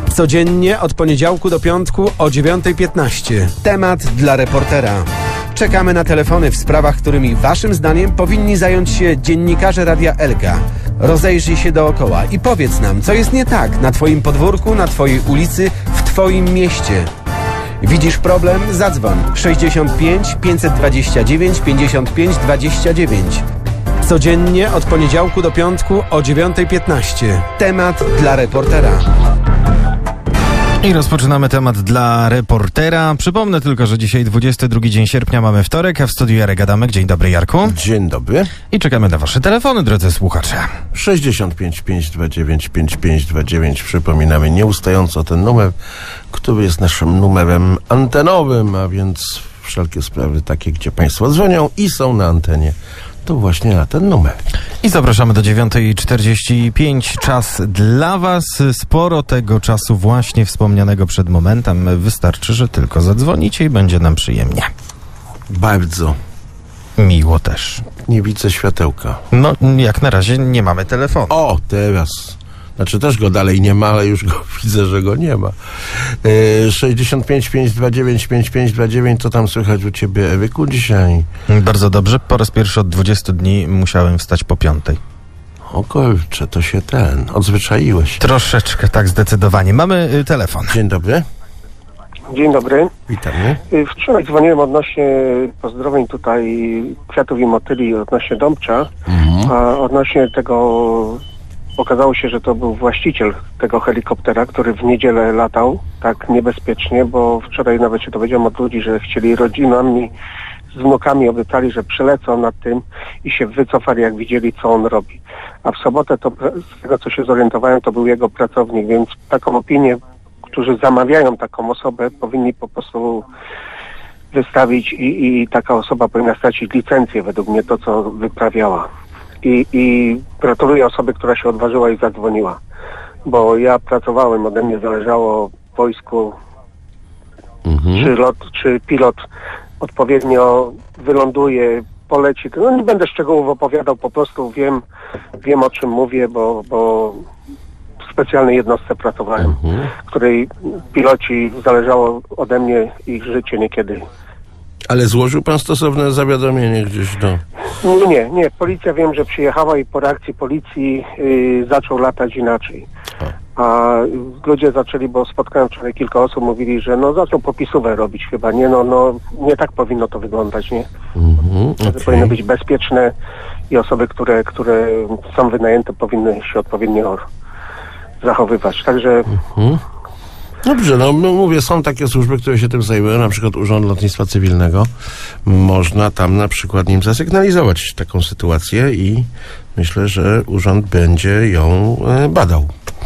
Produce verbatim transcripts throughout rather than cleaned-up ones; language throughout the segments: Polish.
Codziennie od poniedziałku do piątku o dziewiąta piętnaście. Temat dla reportera. Czekamy na telefony w sprawach, którymi waszym zdaniem powinni zająć się dziennikarze Radia Elka. Rozejrzyj się dookoła i powiedz nam, co jest nie tak na twoim podwórku, na twojej ulicy, w twoim mieście. Widzisz problem? Zadzwoń sześćdziesiąt pięć pięćset dwadzieścia dziewięć pięćdziesiąt pięć dwadzieścia dziewięć. Codziennie od poniedziałku do piątku o dziewiąta piętnaście. Temat dla reportera. I rozpoczynamy temat dla reportera. Przypomnę tylko, że dzisiaj dwudziesty drugi dzień sierpnia, mamy wtorek, a w studiu Jarek Adamek. Dzień dobry, Jarku. Dzień dobry. I czekamy na wasze telefony, drodzy słuchacze. sześćdziesiąt pięć pięćset dwadzieścia dziewięć pięćdziesiąt pięć dwadzieścia dziewięć. Przypominamy nieustająco ten numer, który jest naszym numerem antenowym, a więc wszelkie sprawy takie, gdzie państwo dzwonią i są na antenie, to właśnie na ten numer. I zapraszamy do dziewiąta czterdzieści pięć. Czas dla was. Sporo tego czasu właśnie wspomnianego przed momentem. Wystarczy, że tylko zadzwonicie i będzie nam przyjemnie. Bardzo. Miło też. Nie widzę światełka. No, jak na razie nie mamy telefonu. O, teraz. Znaczy też go dalej nie ma, ale już go widzę, że go nie ma. Yy, sześćdziesiąt pięć pięćset dwadzieścia dziewięć pięćdziesiąt pięć dwadzieścia dziewięć. Co tam słychać u ciebie, Ewyku, dzisiaj? Bardzo dobrze. Po raz pierwszy od dwudziestu dni musiałem wstać po piątej. O kurczę, to się ten, odzwyczaiłeś. Troszeczkę, tak, zdecydowanie. Mamy y, telefon. Dzień dobry. Dzień dobry. Witamy. Wczoraj dzwoniłem odnośnie pozdrowień tutaj kwiatów i motyli odnośnie Dąbcza, Mhm. a odnośnie tego okazało się, że to był właściciel tego helikoptera, który w niedzielę latał tak niebezpiecznie, bo wczoraj nawet się dowiedziałem od ludzi, że chcieli rodzinami z wnukami, obiecali, że przylecą nad tym i się wycofali, jak widzieli, co on robi. A w sobotę, to z tego co się zorientowałem, to był jego pracownik, więc taką opinię, którzy zamawiają taką osobę, powinni po prostu wystawić i, i taka osoba powinna stracić licencję, według mnie, to co wyprawiała. I, i gratuluję osobie, która się odważyła i zadzwoniła, bo ja pracowałem, ode mnie zależało w wojsku, Mhm. czy lot, czy pilot odpowiednio wyląduje, poleci. No nie będę szczegółów opowiadał, po prostu wiem, wiem o czym mówię, bo, bo w specjalnej jednostce pracowałem, Mhm. której piloci zależało ode mnie ich życie niekiedy. Ale złożył pan stosowne zawiadomienie gdzieś do... Nie, nie, policja wiem, że przyjechała i po reakcji policji yy, zaczął latać inaczej. A ludzie zaczęli, bo spotkałem wczoraj kilka osób, mówili, że no zaczął popisówę robić chyba, nie, no, no nie tak powinno to wyglądać, nie? Mhm, To okay. powinno być bezpieczne i osoby, które, które są wynajęte, powinny się odpowiednio zachowywać. Także Mhm. Dobrze, no mówię, są takie służby, które się tym zajmują, na przykład Urząd Lotnictwa Cywilnego. Można tam na przykład nim zasygnalizować taką sytuację i myślę, że urząd będzie ją e, badał.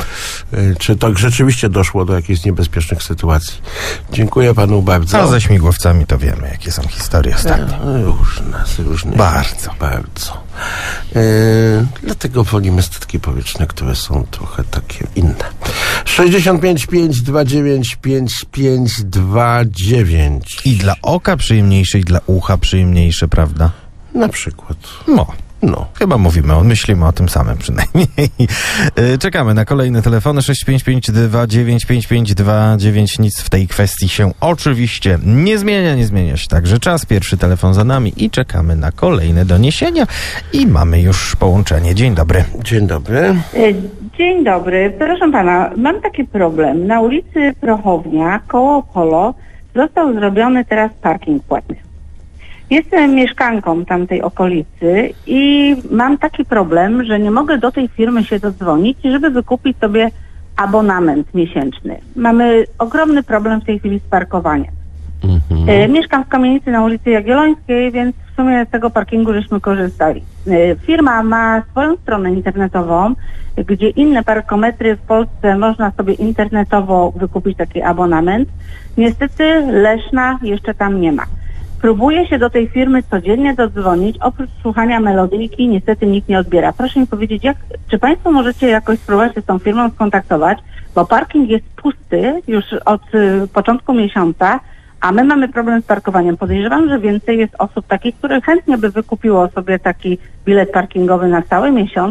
E, czy tak rzeczywiście doszło do jakichś niebezpiecznych sytuacji. Dziękuję panu bardzo. A ze śmigłowcami to wiemy, jakie są historie ostatnie. E, różne, różne. Bardzo. Bardzo. E, dlatego wolimy statki powietrzne, które są trochę takie inne. sześćdziesiąt pięć pięćset dwadzieścia dziewięć pięćdziesiąt pięć dwadzieścia dziewięć. I dla oka przyjemniejsze, i dla ucha przyjemniejsze, prawda? Na przykład. No. No. Chyba mówimy, myślimy o tym samym przynajmniej. Czekamy na kolejne telefony. sześć pięć pięć dwa dziewięć pięć pięć dwa dziewięć. Nic w tej kwestii się oczywiście nie zmienia, nie zmienia się także czas. Pierwszy telefon za nami i czekamy na kolejne doniesienia. I mamy już połączenie. Dzień dobry. Dzień dobry. Dzień dobry. Proszę pana, mam taki problem. Na ulicy Prochownia, koło Polo, został zrobiony teraz parking płatny. Jestem mieszkanką tamtej okolicy i mam taki problem, że nie mogę do tej firmy się dodzwonić, żeby wykupić sobie abonament miesięczny. Mamy ogromny problem w tej chwili z parkowaniem. Mhm. E, mieszkam w kamienicy na ulicy Jagiellońskiej, więc w sumie z tego parkingu żeśmy korzystali. E, firma ma swoją stronę internetową, gdzie inne parkometry w Polsce można sobie internetowo wykupić taki abonament. Niestety Leszna jeszcze tam nie ma. Próbuję się do tej firmy codziennie dodzwonić, oprócz słuchania melodyjki niestety nikt nie odbiera. Proszę mi powiedzieć, jak, czy państwo możecie jakoś spróbować się z tą firmą skontaktować, bo parking jest pusty już od y, początku miesiąca, a my mamy problem z parkowaniem. Podejrzewam, że więcej jest osób takich, które chętnie by wykupiło sobie taki bilet parkingowy na cały miesiąc,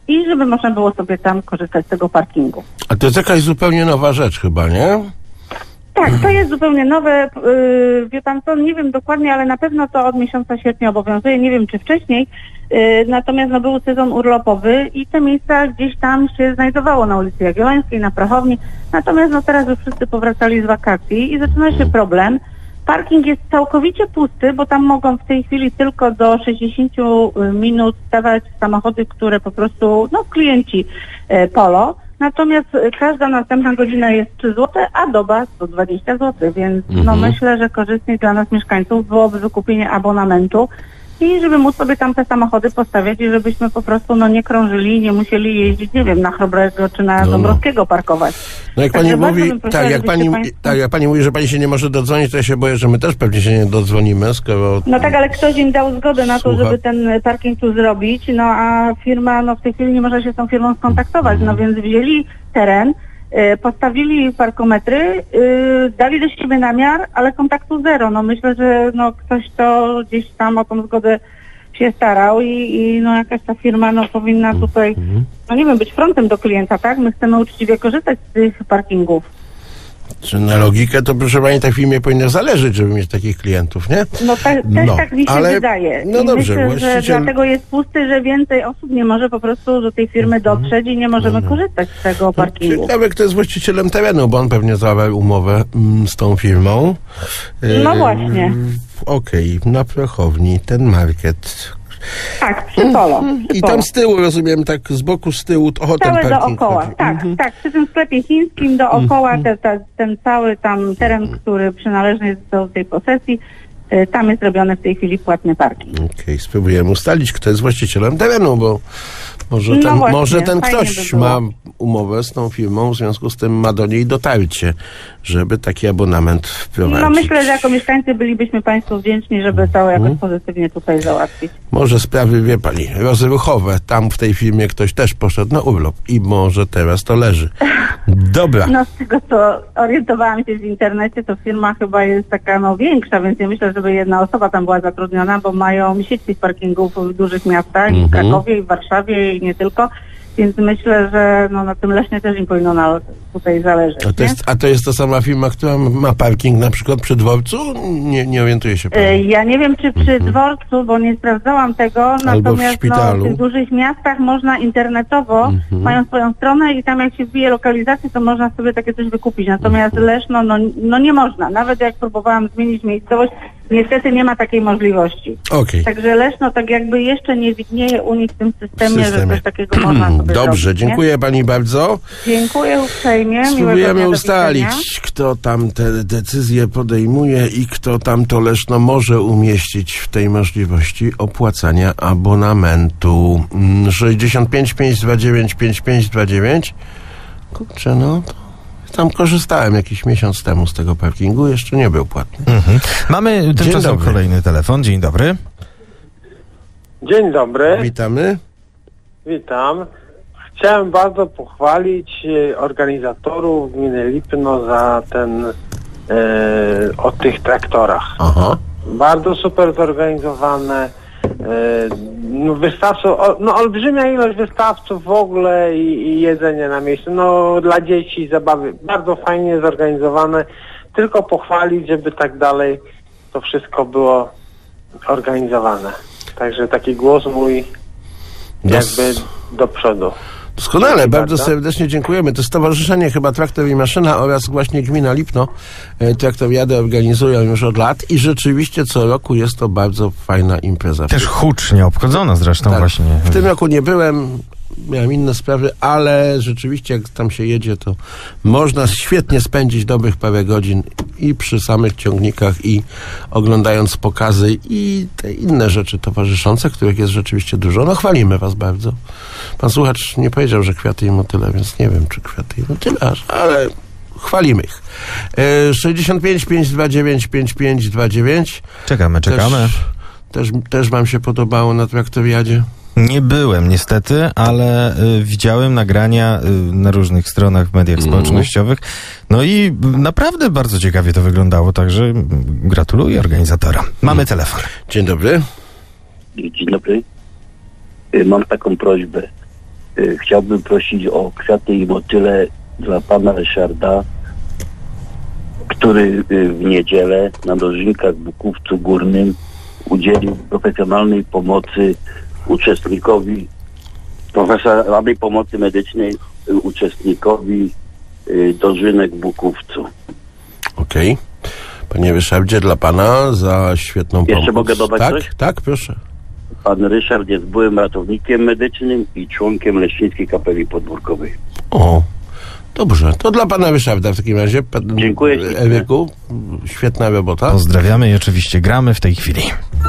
i żeby można było sobie tam korzystać z tego parkingu. A to jest jakaś zupełnie nowa rzecz chyba, nie? Tak, to jest zupełnie nowe. Yy, wie pan co, nie wiem dokładnie, ale na pewno to od miesiąca sierpnia obowiązuje. Nie wiem, czy wcześniej. Yy, natomiast no, był sezon urlopowy i te miejsca gdzieś tam się znajdowało na ulicy Jagiellońskiej, na Prachowni. Natomiast no, teraz już wszyscy powracali z wakacji i zaczyna się problem. Parking jest całkowicie pusty, bo tam mogą w tej chwili tylko do sześćdziesiąt minut stawać samochody, które po prostu, no klienci yy, Polo. Natomiast każda następna godzina jest trzy złote, a doba sto dwadzieścia złotych, więc no Mhm. myślę, że korzystniej dla nas mieszkańców byłoby wykupienie abonamentu i żeby móc sobie tam te samochody postawiać i żebyśmy po prostu no nie krążyli, nie musieli jeździć, nie wiem, na Chrobrego czy na No, no. Dąbrowskiego parkować. No jak Także pani bardzo mówi, bym prosiła, tak jak żebyście pani, państwo- tak jak pani mówi, że pani się nie może dodzwonić, to ja się boję, że my też pewnie się nie dodzwonimy, skoro... No tak, ale ktoś im dał zgodę na to, Słucham. żeby ten parking tu zrobić, no a firma, no w tej chwili nie może się z tą firmą skontaktować, no więc wzięli teren, y, postawili parkometry, y, dali do siebie namiar, ale kontaktu zero. No myślę, że no ktoś to gdzieś tam o tą zgodę się starał i, i no jakaś ta firma no powinna tutaj, no nie wiem, być frontem do klienta, tak? My chcemy uczciwie korzystać z tych parkingów. Czy na logikę to, proszę pani, tak firmie powinno zależeć, żeby mieć takich klientów, nie? No te, też No, tak mi się ale- wydaje. no I dobrze, myślę, że właściciel- dlatego jest pusty, że więcej osób nie może po prostu do tej firmy dotrzeć i nie możemy korzystać z tego parkingu. Ciekawe, kto jest właścicielem terenu, bo on pewnie zawarł umowę mm, z tą firmą. No E, właśnie. Okej, na Prochowni, ten market. Tak, przy Polo. Przy I Polo. tam z tyłu, rozumiem, tak z boku, z tyłu, o, ten Całe parking. dookoła, chodzi. tak, Mhm. tak. Przy tym sklepie chińskim dookoła te, te, ten cały tam teren, który przynależny jest do tej posesji, y, tam jest robiony w tej chwili płatny parking. Okej, spróbujemy ustalić, kto jest właścicielem terenu, bo może No ten, właśnie, może ten fajnie ktoś by było. ma umowę z tą firmą, w związku z tym ma do niej dotarcie, żeby taki abonament wprowadzić. No myślę, że jako mieszkańcy bylibyśmy Państwu wdzięczni, żeby to jakoś Mhm. pozytywnie tutaj załatwić. Może sprawy, wie pani, rozruchowe. Tam w tej firmie ktoś też poszedł na urlop i może teraz to leży. Dobra. No z tego, co orientowałam się w internecie, to firma chyba jest taka no większa, więc nie myślę, żeby jedna osoba tam była zatrudniona, bo mają sieć tych parkingów w dużych miastach, i w Mhm. Krakowie, i w Warszawie, i nie tylko. Więc myślę, że no, na tym Lesznie też im powinno na, tutaj zależeć. A to, nie? jest, a to jest ta sama firma, która ma parking na przykład przy dworcu? Nie, nie orientuję się E, pani. Ja nie wiem, czy przy dworcu, bo nie sprawdzałam tego, w natomiast no, szpitalu. w tych dużych miastach można internetowo, Mhm. mają swoją stronę i tam jak się wbije lokalizację, to można sobie takie coś wykupić. Natomiast Leszno, no, no nie można. Nawet jak próbowałam zmienić miejscowość, niestety nie ma takiej możliwości. Okej. Także Leszno tak jakby jeszcze nie widnieje u nich w tym systemie, W systemie. że coś takiego można sobie Dobrze, zrobić, nie? dziękuję pani bardzo. Dziękuję uprzejmie. Miłego dnia, Spróbujemy do ustalić, widzenia. kto tam te decyzje podejmuje i kto tam to Leszno może umieścić w tej możliwości opłacania abonamentu. Mm, sześćdziesiąt pięć pięćset dwadzieścia dziewięć pięćdziesiąt pięć dwadzieścia dziewięć. Kurczę, no to tam korzystałem jakiś miesiąc temu z tego parkingu, jeszcze nie był płatny. Mhm. Mamy tymczasem dobry. kolejny telefon. Dzień dobry. Dzień dobry, Witamy. witam. Chciałem bardzo pochwalić e, organizatorów gminy Lipno za ten e, o tych traktorach. Aha. Bardzo super zorganizowane. E, no wystawców, o, no olbrzymia ilość wystawców w ogóle i, i jedzenie na miejscu. No dla dzieci zabawy. Bardzo fajnie zorganizowane. Tylko pochwalić, żeby tak dalej to wszystko było organizowane. Także taki głos mój Dos- jakby do przodu. Doskonale, Dzięki bardzo bardzo. serdecznie dziękujemy. To Stowarzyszenie chyba Traktor i Maszyna oraz właśnie Gmina Lipno e, Traktoriadę organizują już od lat i rzeczywiście co roku jest to bardzo fajna impreza. Też hucznie obchodzona zresztą Tak. właśnie. W tym roku nie byłem, miałem inne sprawy, ale rzeczywiście jak tam się jedzie, to można świetnie spędzić dobrych parę godzin i przy samych ciągnikach, i oglądając pokazy i te inne rzeczy towarzyszące, których jest rzeczywiście dużo. No chwalimy was bardzo. Pan słuchacz nie powiedział, że kwiaty i motyle, więc nie wiem, czy kwiaty i motyle, ale chwalimy ich. E, sześćdziesiąt pięć pięćset dwadzieścia dziewięć pięćdziesiąt pięć dwadzieścia dziewięć. Czekamy, czekamy. Też, też, też wam się podobało na Traktoriadzie? Nie byłem niestety, ale y, widziałem nagrania y, na różnych stronach w mediach Mhm. społecznościowych. No i y, naprawdę bardzo ciekawie to wyglądało, także y, gratuluję organizatorom. Mamy telefon. Dzień dobry. Dzień dobry. Y, Mam taką prośbę. y, chciałbym prosić o kwiaty i motyle dla pana Ryszarda, który y, w niedzielę na Dożynkach w Bukówcu Górnym udzielił profesjonalnej pomocy uczestnikowi, profesjonalnej pomocy medycznej y, uczestnikowi y, Dożynek w Bukówcu. Okej. Okay. Panie Ryszardzie, dla pana za świetną pomoc. Jeszcze mogę dodać tak, coś? Tak, proszę. Pan Ryszard jest byłym ratownikiem medycznym i członkiem Leśnickiej Kapeli Podwórkowej. O, dobrze. To dla pana Ryszarda w takim razie. Pan, Dziękuję. Eryku, świetna robota. Pozdrawiamy i oczywiście gramy w tej chwili.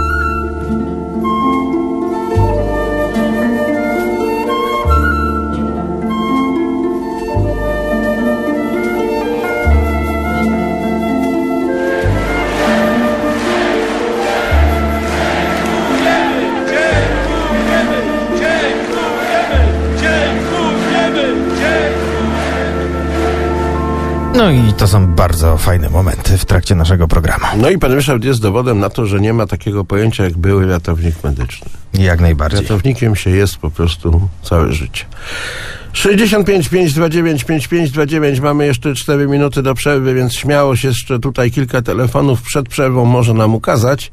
No i to są bardzo fajne momenty w trakcie naszego programu. No i pan Ryszard jest dowodem na to, że nie ma takiego pojęcia jak były ratownik medyczny. Jak najbardziej. Ratownikiem się jest po prostu całe życie. sześćdziesiąt pięć pięćset dwadzieścia dziewięć pięćdziesiąt pięć dwadzieścia dziewięć. Mamy jeszcze cztery minuty do przerwy, więc śmiało się jeszcze tutaj kilka telefonów przed przerwą może nam ukazać.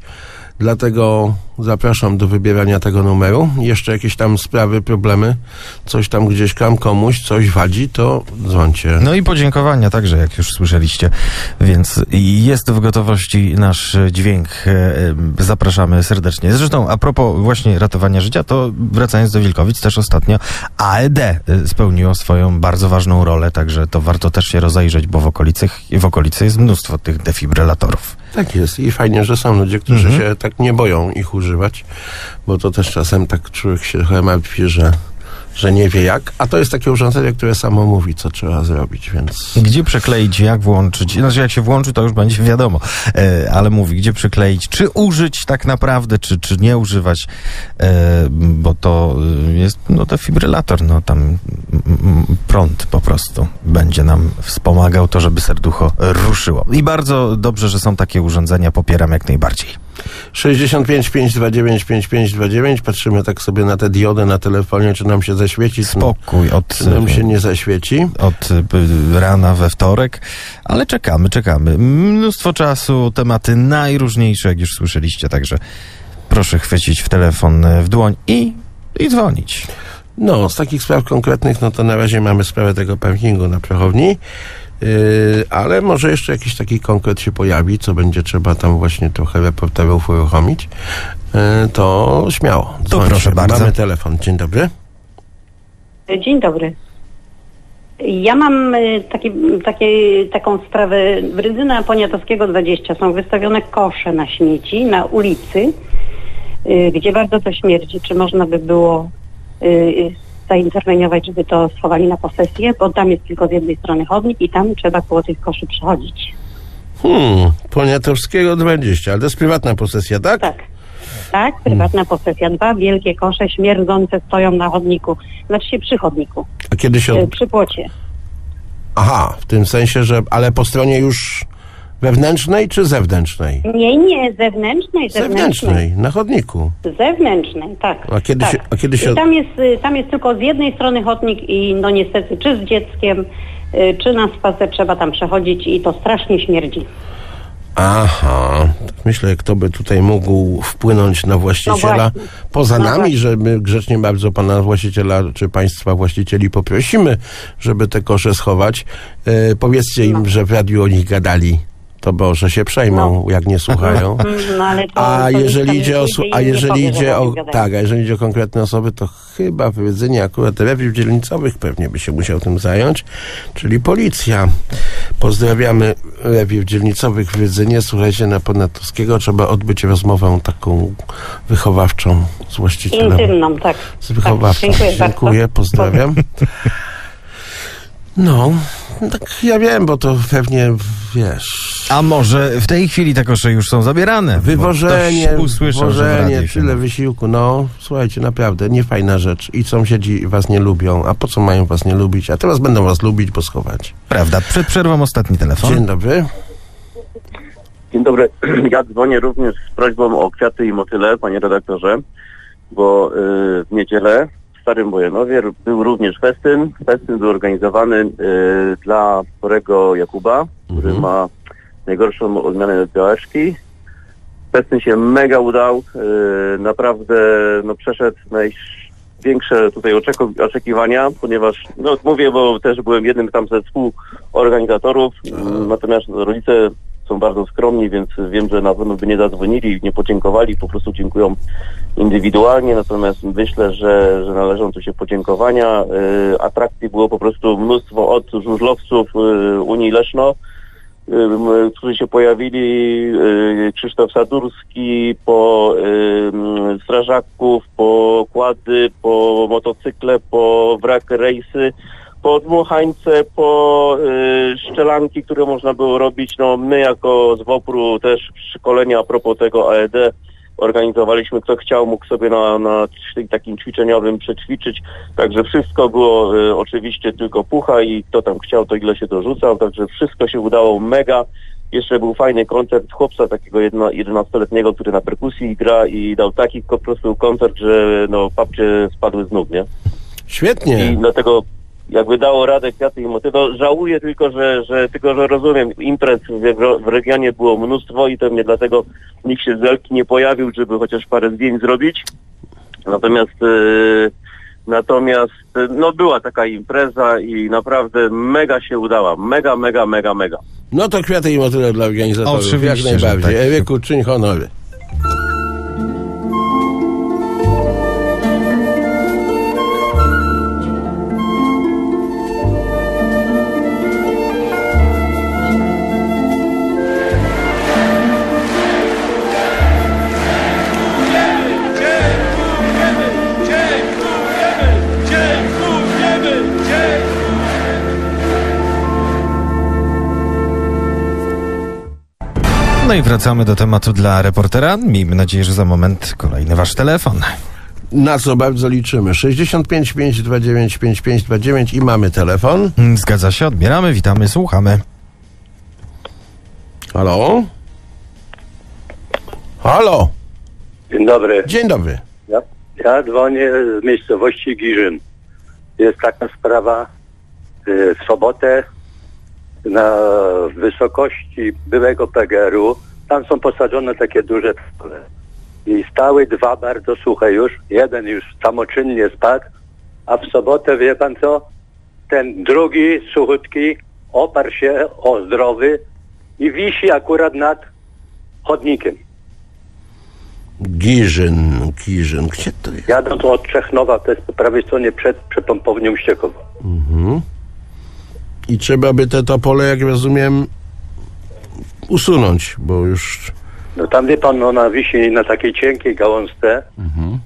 Dlatego zapraszam do wybierania tego numeru. Jeszcze jakieś tam sprawy, problemy, coś tam gdzieś kam komuś, coś wadzi, to dzwońcie. No i podziękowania także, jak już słyszeliście. Więc jest w gotowości nasz dźwięk. Zapraszamy serdecznie. Zresztą a propos właśnie ratowania życia, to wracając do Wilkowic, też ostatnio A E D spełniło swoją bardzo ważną rolę, także to warto też się rozejrzeć, bo w okolicy, w okolicy jest mnóstwo tych defibrylatorów. Tak jest i fajnie, że są ludzie, którzy Mhm. się tak nie boją ich używać, bo to też czasem tak człowiek się trochę martwi, że, że nie wie jak, a to jest takie urządzenie, które samo mówi, co trzeba zrobić, więc... Gdzie przykleić, jak włączyć, znaczy jak się włączy, to już będzie wiadomo, e, ale mówi, gdzie przykleić, czy użyć tak naprawdę, czy, czy nie używać, e, bo to jest, no defibrylator, no tam m, m, prąd po prostu będzie nam wspomagał to, żeby serducho ruszyło. I bardzo dobrze, że są takie urządzenia, popieram jak najbardziej. sześćdziesiąt pięć pięćset dwadzieścia dziewięć pięćdziesiąt pięć dwadzieścia dziewięć. Patrzymy tak sobie na te diody na telefonie, czy nam się zaświeci, Spokój od... czy nam się nie zaświeci. Od y, rana we wtorek, ale czekamy, czekamy. Mnóstwo czasu, tematy najróżniejsze, jak już słyszeliście, także proszę chwycić w telefon w dłoń i, i dzwonić. No, z takich spraw konkretnych, no to na razie mamy sprawę tego parkingu na Prochowni, yy, ale może jeszcze jakiś taki konkret się pojawi, co będzie trzeba tam właśnie trochę reporterów uruchomić, yy, to śmiało. To dzwońcie. proszę bardzo. Mamy telefon. Dzień dobry. Dzień dobry. Ja mam y, taki, takie, taką sprawę. W Rydzyna Poniatowskiego dwadzieścia są wystawione kosze na śmieci na ulicy, y, gdzie bardzo to śmierdzi. Czy można by było y, zainterweniować, żeby to schowali na posesję? Bo tam jest tylko z jednej strony chodnik i tam trzeba koło tych koszy przechodzić. Hmm, Poniatowskiego dwadzieścia, ale to jest prywatna posesja, tak? Tak. Tak, prywatna posesja. Dwa wielkie kosze śmierdzące stoją na chodniku. Znaczy się przy chodniku. A kiedy się... y, Od... Przy płocie. Aha, w tym sensie, że... Ale po stronie już wewnętrznej czy zewnętrznej? Nie, nie, zewnętrznej, zewnętrznej. Zewnętrznej, na chodniku. Zewnętrznej, tak. A kiedy tak. się... A kiedy się... I tam jest, y, tam jest tylko z jednej strony chodnik i no niestety czy z dzieckiem, y, czy na spacer trzeba tam przechodzić i to strasznie śmierdzi. Aha, myślę, kto by tutaj mógł wpłynąć na właściciela, No poza No nami, właśnie. że my grzecznie bardzo pana właściciela, czy państwa właścicieli poprosimy, żeby te kosze schować. E, powiedzcie im, No. że w radiu o nich gadali. To może się przejmą, jak nie słuchają. No, ale to, A to jeżeli tam idzie o, wyjdzie su- i a nie jeżeli powie, że idzie o o, nich gadają. tak, a jeżeli idzie o konkretne osoby, to chyba w Rydzynie akurat rewiw dzielnicowych pewnie by się musiał tym zająć, czyli policja. Pozdrawiamy rewiw dzielnicowych w Rydzynie. Słuchajcie, na Poniatowskiego trzeba odbyć rozmowę taką wychowawczą z właścicielem. Intymną, tak. Z wychowawcą. Tak, dziękuję Dziękuję, bardzo. pozdrawiam. No, tak ja wiem, bo to pewnie, wiesz... A może w tej chwili te kosze już są zabierane? Wywożenie, Bo ktoś usłyszał, że w wywożenie, radiu się tyle mówi. wysiłku, no, słuchajcie, naprawdę, niefajna rzecz. I sąsiedzi was nie lubią, a po co mają was nie lubić? A teraz będą was lubić, bo schować. Prawda, przed przerwą ostatni telefon. Dzień dobry. Dzień dobry. Ja dzwonię również z prośbą o kwiaty i motyle, panie redaktorze, bo y, w niedzielę Starym Bojanowie był również festyn. Festyn był organizowany y, dla chorego Jakuba, który Mhm. ma najgorszą odmianę białeczki. Festyn się mega udał. Y, naprawdę no, przeszedł największe tutaj oczeko- oczekiwania, ponieważ, no mówię, bo też byłem jednym tam ze współorganizatorów, y, natomiast rodzice są bardzo skromni, więc wiem, że na pewno by nie zadzwonili, nie podziękowali, po prostu dziękują indywidualnie, natomiast myślę, że, że należą tu się podziękowania. Y, atrakcji było po prostu mnóstwo od żużlowców y, Unii Leszno, y, y, którzy się pojawili, y, Krzysztof Sadurski, po y, strażaków, po kłady, po motocykle, po wrak rejsy, po dmuchańce, po y, szczelanki, które można było robić. No my jako z WOPR-u też szkolenia a propos tego A E D organizowaliśmy, kto chciał, mógł sobie na, na takim ćwiczeniowym przećwiczyć, także wszystko było y, oczywiście tylko pucha i kto tam chciał, to ile się dorzucał, także wszystko się udało mega. Jeszcze był fajny koncert chłopca takiego jedenastoletniego, który na perkusji gra i dał taki po prostu koncert, że no papcie spadły z nóg, nie? Świetnie. I dlatego jakby dało radę kwiaty i motywy. No, żałuję tylko, że, że tylko, że rozumiem, imprez w, w regionie było mnóstwo i pewnie dlatego nikt się z Elki nie pojawił, żeby chociaż parę zdjęć zrobić. Natomiast yy, natomiast no była taka impreza i naprawdę mega się udała. Mega, mega, mega, mega. No to kwiaty i motyle dla organizatorów. Oczywiście, jak że najbardziej. tak. Ewieku, czyń honory. No i wracamy do tematu dla reportera. Miejmy nadzieję, że za moment kolejny wasz telefon. Na co bardzo liczymy. sześćdziesiąt pięć pięćset dwadzieścia dziewięć pięćdziesiąt pięć dwadzieścia dziewięć i mamy telefon. Mm, Zgadza się, odbieramy, witamy, słuchamy. Halo? Halo? Dzień dobry. Dzień dobry. Ja, ja dzwonię z miejscowości Giżyn. Jest taka sprawa, y, w sobotę na wysokości byłego P G R u, tam są posadzone takie duże pole. I stały dwa bardzo suche już, jeden już samoczynnie spadł, a w sobotę, wie pan co, ten drugi suchutki oparł się o zdrowy i wisi akurat nad chodnikiem. Giżyn, Giżyn. Gdzie to jest? Jadą tu od Trzechnowa, to jest po prawej stronie przed przepompownią ściekową. Mhm. I trzeba by te topole, jak rozumiem, usunąć, bo już... No tam, wie pan, ona wisi na takiej cienkiej gałązce. Mhm.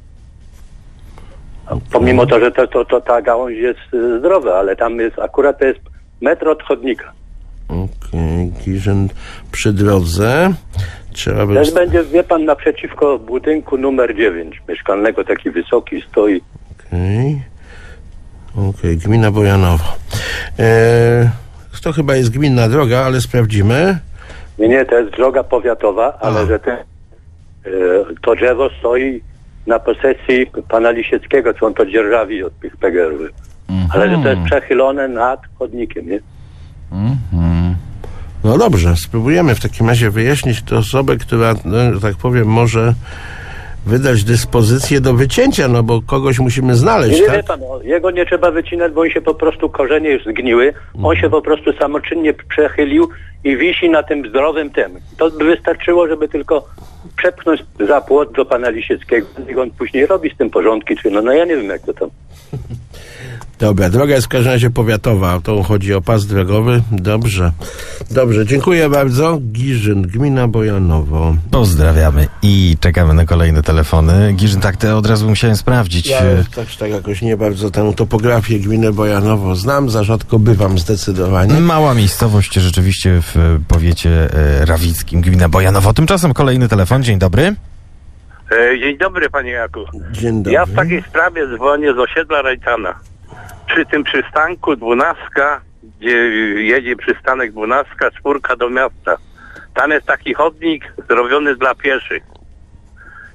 Pomimo to, że to, to, to ta gałąź jest y, zdrowa, ale tam jest, akurat to jest metr od chodnika. Okej, okay. Giżyn przy drodze. Trzeba by... Też będzie, wie pan, naprzeciwko budynku numer dziewięć mieszkalnego, taki wysoki stoi. Okej. Okay. Okej, okay. Gmina Bojanowo. Eee, to chyba jest gminna droga, ale sprawdzimy. Nie, nie, to jest droga powiatowa, ale A. że te, y, to drzewo stoi na posesji pana Lisieckiego, co on to dzierżawi od tych P G R ów. Mhm. Ale że to jest przechylone nad chodnikiem, nie? Mhm. No dobrze, spróbujemy w takim razie wyjaśnić tę osobę, która, no, że tak powiem, może wydać dyspozycję do wycięcia, no bo kogoś musimy znaleźć, Nie, tak? wie pan, o, jego nie trzeba wycinać, bo on się po prostu, korzenie już zgniły, on się po prostu samoczynnie przechylił i wisi na tym zdrowym tym. To by wystarczyło, żeby tylko przepchnąć za płot do pana Lisieckiego, i on później robi z tym porządki, czy no, no ja nie wiem, jak to tam. Dobra, droga jest w każdym razie powiatowa, to chodzi o pas drogowy. Dobrze, dobrze, dziękuję bardzo. Giżyn, gmina Bojanowo. Pozdrawiamy i czekamy na kolejne telefony. Giżyn, tak, te od razu musiałem sprawdzić. Ja też tak jakoś nie bardzo tę topografię gminy Bojanowo znam, za rzadko bywam zdecydowanie. Mała miejscowość rzeczywiście w powiecie e, rawickim, gmina Bojanowo. Tymczasem kolejny telefon, dzień dobry. Dzień dobry, panie Jaku. Dzień dobry. Ja w takiej sprawie dzwonię z osiedla Rajtana. Przy tym przystanku dwunastka, gdzie jedzie przystanek dwunastka, czwórka do miasta. Tam jest taki chodnik zrobiony dla pieszych.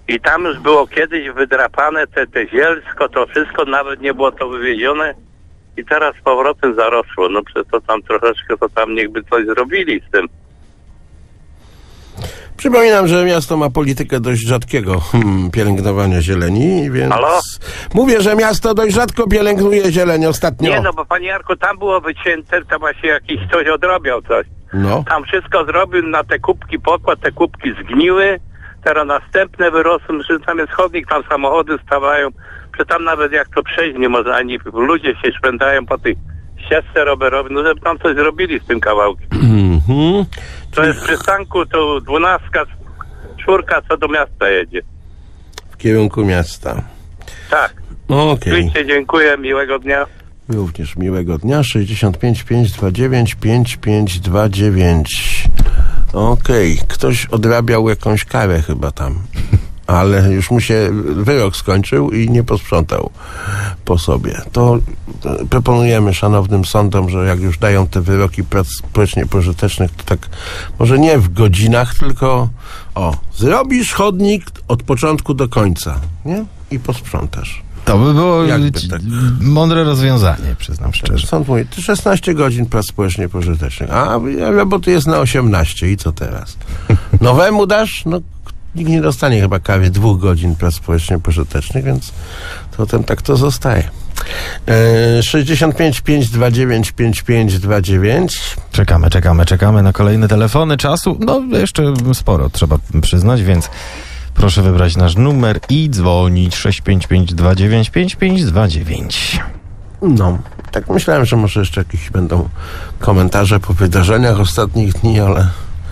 I tam już było kiedyś wydrapane te, te zielsko, to wszystko, nawet nie było to wywiezione i teraz z powrotem zarosło. No przez to tam troszeczkę, to tam niechby coś zrobili z tym. Przypominam, że miasto ma politykę dość rzadkiego hmm, pielęgnowania zieleni, więc... Halo? Mówię, że miasto dość rzadko pielęgnuje zieleń ostatnio. Nie, no bo panie Jarku, tam było wycięte, tam właśnie jakiś ktoś odrabiał coś. No. Tam wszystko zrobił, na te kubki pokład, te kubki zgniły, teraz następne wyrosły, że tam jest chodnik, tam samochody stawają, że tam nawet jak to przejść nie można, ani ludzie się szpędają po tej ścieżce rowerowej, no żeby tam coś zrobili z tym kawałkiem. Mhm. To jest w przystanku, to dwunastka, czwórka, co do miasta jedzie. W kierunku miasta. Tak. Okej. Okay. Oczywiście dziękuję, miłego dnia. Również miłego dnia. sześćdziesiąt pięć pięćset dwadzieścia dziewięć pięćdziesiąt pięć dwadzieścia dziewięć. Okej, okay. Ktoś odrabiał jakąś karę chyba tam. Ale już mu się wyrok skończył i nie posprzątał po sobie. To proponujemy szanownym sądom, że jak już dają te wyroki prac społecznie pożytecznych, to tak może nie w godzinach, tylko o, zrobisz chodnik od początku do końca, nie? I posprzątasz. To by było Jakby ci- tak. mądre rozwiązanie, przyznam szczerze. Sąd mówi, szesnaście godzin prac społecznie pożytecznych, a roboty jest na osiemnaście i co teraz? Nowemu dasz? No nikt nie dostanie chyba kary dwóch godzin prac społecznie pożytecznych, więc potem tak to zostaje. E, sześćdziesiąt pięć pięćset dwadzieścia dziewięć pięćdziesiąt pięć dwadzieścia dziewięć. Czekamy, czekamy, czekamy na kolejne telefony. Czasu, no jeszcze sporo trzeba przyznać, więc proszę wybrać nasz numer i dzwonić sześć pięć pięć dwa dziewięć pięć pięć dwa dziewięć. No, tak myślałem, że może jeszcze jakieś będą komentarze po wydarzeniach ostatnich dni, ale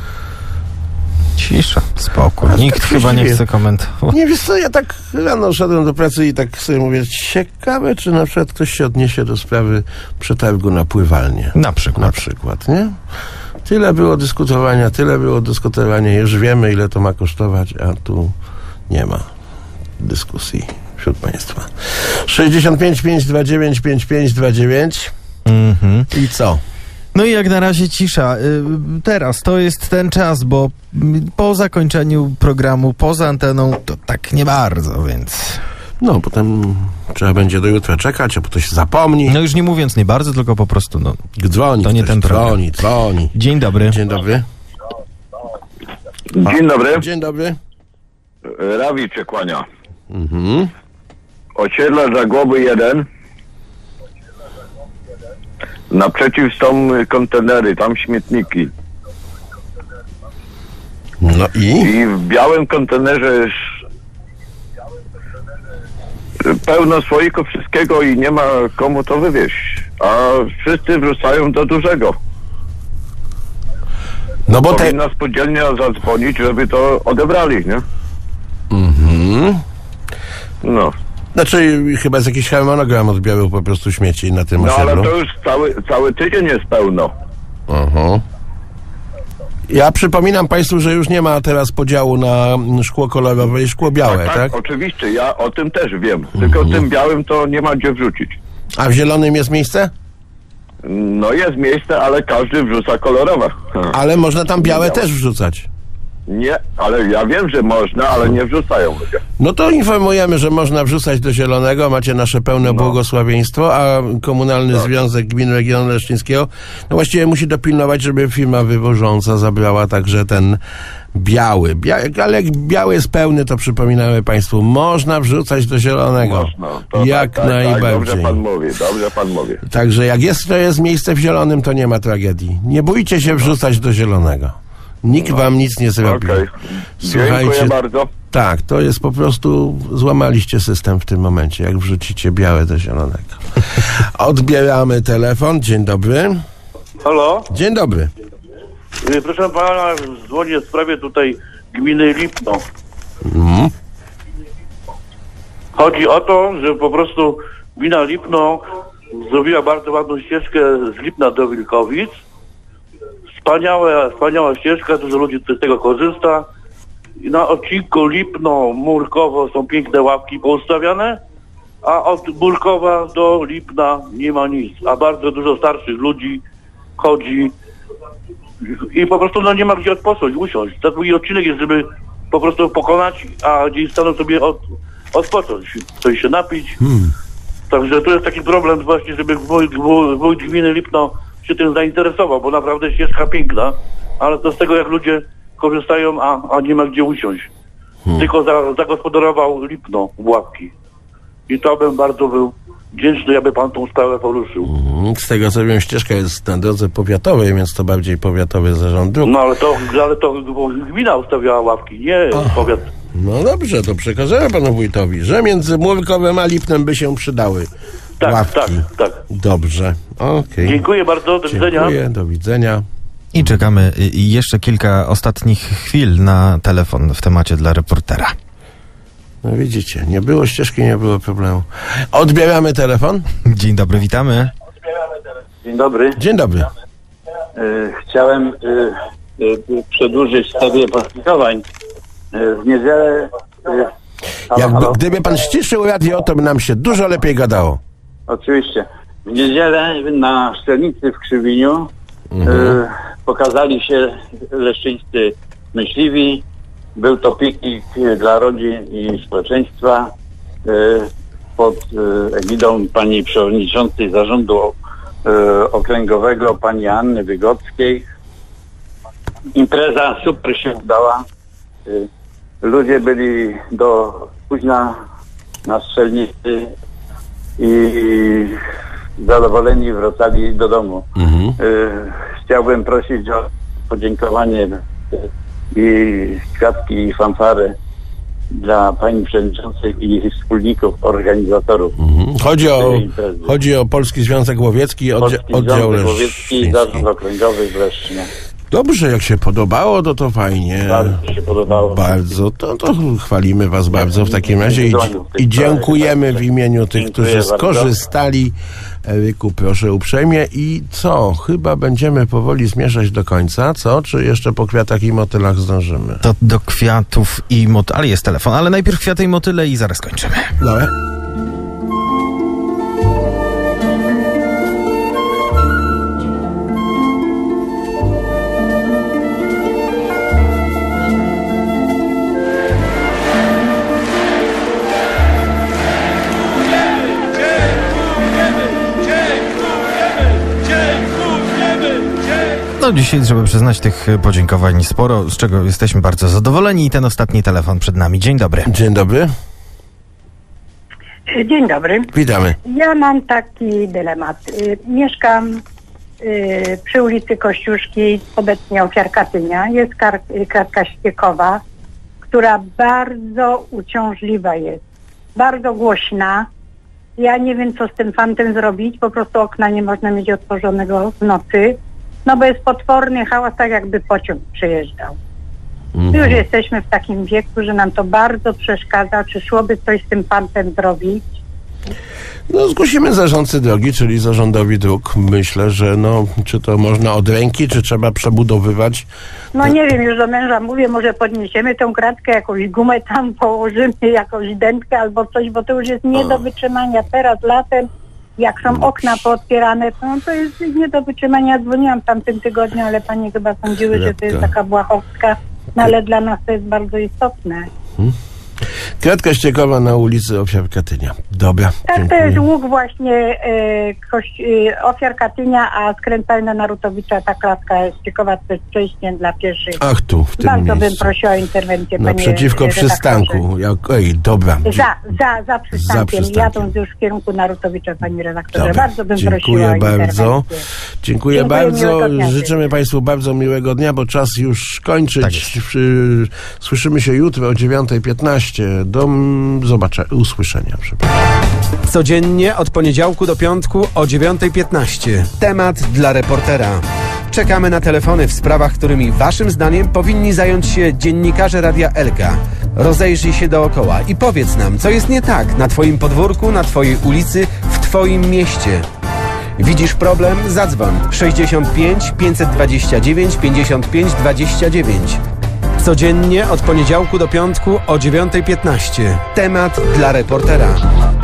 Cisza, spokój. Aż Nikt tak chyba nie właściwie- chce komentować. nie wiesz co, ja tak rano szedłem do pracy i tak sobie mówię, ciekawe, czy na przykład ktoś się odniesie do sprawy przetargu na pływalnię. Na przykład. Na przykład, nie? Tyle było dyskutowania, tyle było dyskutowania, już wiemy, ile to ma kosztować, a tu nie ma dyskusji wśród państwa. sześćdziesiąt pięć pięćset dwadzieścia dziewięć pięćdziesiąt pięć dwadzieścia dziewięć. Mhm. I co? No i jak na razie cisza. Y, Teraz to jest ten czas, bo mm, po zakończeniu programu, poza anteną, to tak nie bardzo, więc... No, potem trzeba będzie do jutra czekać, a potem się zapomni. No już nie mówiąc nie bardzo, tylko po prostu, no... Dzwoni, To nie ktoś ten program. dzwoni, dzwoni. Dzień dobry. Dzień dobry. Dzień dobry. Dzień dobry. Rawicz się kłania. Mhm. Osiedla Zagłoby jeden. Naprzeciw są kontenery, tam śmietniki. No i? I w białym kontenerze jest pełno słoików wszystkiego i nie ma komu to wywieźć. A wszyscy wrzucają do dużego. No bo te... Powinna spółdzielnia zadzwonić, żeby to odebrali, nie? Mhm. No. Znaczy, chyba jest jakiś harmonogram odbioru po prostu śmieci na tym No ale osiedlu. to już cały, cały tydzień jest pełno. Aha. Ja przypominam państwu, że już nie ma teraz podziału na szkło kolorowe i szkło białe, tak? tak? Oczywiście, ja o tym też wiem. Tylko Mhm. tym białym to nie ma gdzie wrzucić. A w zielonym jest miejsce? No jest miejsce, ale każdy wrzuca kolorowe. Ale można tam białe Białe. też wrzucać. Nie, ale ja wiem, że można, ale nie wrzucają ludzie. No to informujemy, że można wrzucać do zielonego, macie nasze pełne No. błogosławieństwo, a Komunalny Tak. Związek Gmin Regionu Leszczyńskiego no właściwie musi dopilnować, żeby firma wywożąca zabrała także ten biały. Bia- ale jak biały jest pełny, to przypominamy państwu, można wrzucać do zielonego. Można. To Jak tak, tak, tak, dobrze najbardziej. pan mówi, dobrze pan mówi. Także jak jest, to jest miejsce w zielonym, to nie ma tragedii. Nie bójcie się wrzucać do zielonego. Nikt wam nic nie zrobi. Okej. Dziękuję bardzo. Tak, to jest po prostu, złamaliście system w tym momencie, jak wrzucicie białe do zielonego. Odbieramy telefon. Dzień dobry. Halo? Dzień dobry. Y, Proszę pana, dzwonię w sprawie tutaj gminy Lipno. Mhm. Chodzi o to, że po prostu gmina Lipno zrobiła bardzo ładną ścieżkę z Lipna do Wilkowic. Wspaniałe, wspaniała ścieżka, dużo ludzi z tego korzysta. I na odcinku Lipno-Murkowo są piękne ławki poustawiane, a od Murkowa do Lipna nie ma nic. A bardzo dużo starszych ludzi chodzi i po prostu no, nie ma gdzie odpocząć, usiąść. Za długi odcinek jest, żeby po prostu pokonać, a gdzieś staną sobie od, odpocząć, coś się napić. Hmm. Także to jest taki problem właśnie, żeby wójt, wójt gminy Lipno się tym zainteresował, bo naprawdę ścieżka piękna, ale to z tego jak ludzie korzystają, a, a nie ma gdzie usiąść. Hmm. Tylko za, zagospodarował Lipno w ławki. I to bym bardzo był wdzięczny, aby pan tą sprawę poruszył. Hmm. Z tego co wiem, ścieżka jest na drodze powiatowej, więc to bardziej powiatowy zarząd dróg. No ale to, ale to gmina ustawiała ławki, nie Ach. powiat. No dobrze, to przekażemy panu wójtowi, że między Mływkowem a Lipnem by się przydały tak, ławki. Tak, tak. Dobrze, okej. Okay. Dziękuję bardzo, do widzenia. Dziękuję, do widzenia. I czekamy y, jeszcze kilka ostatnich chwil na telefon w temacie dla reportera. No widzicie, nie było ścieżki, nie było problemu. Odbieramy telefon. Dzień dobry, witamy. Dzień dobry. Dzień dobry. Y, chciałem y, y, przedłużyć serię podziękowań. Y, w niedzielę... Y, halo, Jakby, halo? Gdyby pan ściszył radio, to by nam się dużo lepiej gadało. Oczywiście. W niedzielę na Szczelnicy w Krzywiniu Mhm. y, pokazali się leszczyńscy myśliwi. Był to piknik dla rodzin i społeczeństwa y, pod y, egidą pani przewodniczącej zarządu y, okręgowego, pani Anny Wygockiej. Impreza super się udała. Y, ludzie byli do późna na Strzelnicy i zadowoleni wracali do domu. Mhm. Y, chciałbym prosić o podziękowanie i kwiatki i fanfary dla pani przewodniczącej i wspólników, organizatorów. Mhm. Chodzi o, tej imprezy. chodzi o Polski Związek Łowiecki, oddzia- Polski oddział Związek Łowiecki i Leszczyński. Zarząd Okręgowy w Leszczynie. Dobrze, jak się podobało, to to fajnie. Bardzo się podobało. Bardzo, to, to chwalimy was bardzo w takim razie i, i dziękujemy w imieniu tych, Dziękuję którzy bardzo. skorzystali. Eryku, proszę uprzejmie. I co? Chyba będziemy powoli zmierzać do końca, co? Czy jeszcze po kwiatach i motylach zdążymy? To do kwiatów i motyle. Ale jest telefon, ale najpierw kwiaty i motyle i zaraz kończymy. Dobra. No dzisiaj trzeba przyznać tych podziękowań sporo, z czego jesteśmy bardzo zadowoleni i ten ostatni telefon przed nami. Dzień dobry. Dzień dobry. Dzień dobry. Witamy. Ja mam taki dylemat. Y, Mieszkam y, przy ulicy Kościuszki, obecnie ofiar Katynia. Jest kar- y, kratka ściekowa, która bardzo uciążliwa jest. Bardzo głośna. Ja nie wiem, co z tym fantem zrobić. Po prostu okna nie można mieć otworzonego w nocy. No bo jest potworny hałas, tak jakby pociąg przejeżdżał. Mhm. Już jesteśmy w takim wieku, że nam to bardzo przeszkadza. Czy szłoby coś z tym fantem zrobić? No zgłosimy zarządcy drogi, czyli zarządowi dróg. Myślę, że no, czy to można od ręki, czy trzeba przebudowywać. No nie wiem, już do męża mówię, może podniesiemy tą kratkę, jakąś gumę tam położymy, jakąś dętkę albo coś, bo to już jest nie do wytrzymania. Teraz latem, jak są okna pootwierane, to, no, to jest nie do wytrzymania. Dzwoniłam w tamtym tygodniu, ale panie chyba sądziły, że to jest taka błahostka, no ale dla nas to jest bardzo istotne. Hmm? Kratka ściekowa na ulicy Ofiar Katynia. Dobra, Tak, dziękuję. to jest łuk właśnie e, kości, e, ofiar Katynia, a skręcalna Narutowicza, ta klatka ściekowa to jest przejście dla pieszych. Ach tu, w tym Bardzo miejscu. bym prosiła o interwencję, panie Naprzeciwko redaktorze. przystanku. Jak, ej, dobra. Za, za, za przystankiem, przystankiem. jadąc już w kierunku Narutowicza, pani redaktorze. Dobra. Bardzo bym Dziękuję prosiła o bardzo. interwencję. Dziękuję, Dziękuję, bardzo. miłego dnia. Życzymy państwu bardzo miłego dnia, bo czas już kończyć. Tak Przy- Słyszymy się jutro o dziewiąta piętnaście. Do zobaczenia, usłyszenia. Przepraszam. Codziennie od poniedziałku do piątku o dziewiąta piętnaście. Temat dla reportera. Czekamy na telefony w sprawach, którymi waszym zdaniem powinni zająć się dziennikarze Radia Elka. Rozejrzyj się dookoła i powiedz nam, co jest nie tak na twoim podwórku, na twojej ulicy, w twoim mieście. Widzisz problem? Zadzwoń sześćdziesiąt pięć pięćset dwadzieścia dziewięć pięćdziesiąt pięć dwadzieścia dziewięć. Codziennie od poniedziałku do piątku o dziewiąta piętnaście. Temat dla reportera.